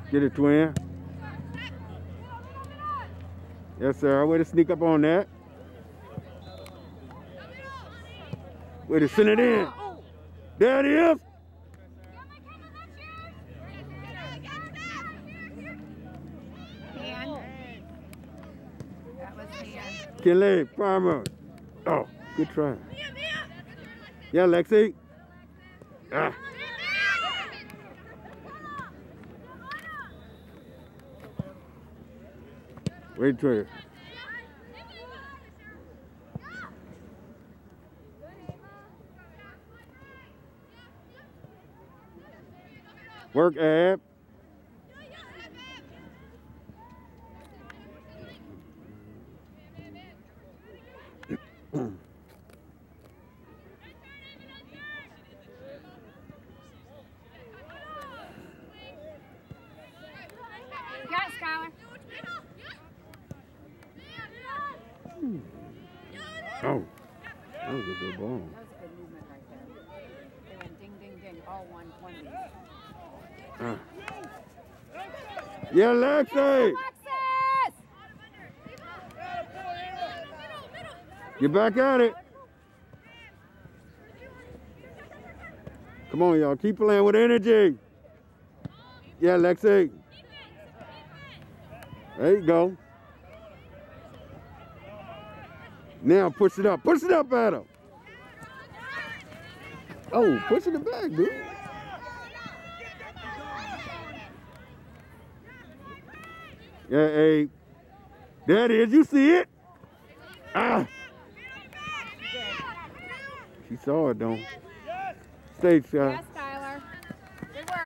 Get it, twin. Yes, sir. Way to sneak up on that. Way to send it in. There it is. That was hand. Kinley, Farmer. Oh, good try. Yeah, Lexi. Ah. Wait till it. Work, Ab. You got it, Skylar. Oh, that was a good ball. That was a good movement right there. They went ding, ding, ding, all one piece. Yeah, Lexi. Alexis! Get back at it. Come on, y'all. Keep playing with energy. Yeah, Lexi. There you go. Now push it up. Push it up at him. Oh, pushing it back, dude. Yeah, hey. There it is. You see it? Ah. She saw it, though. Stay,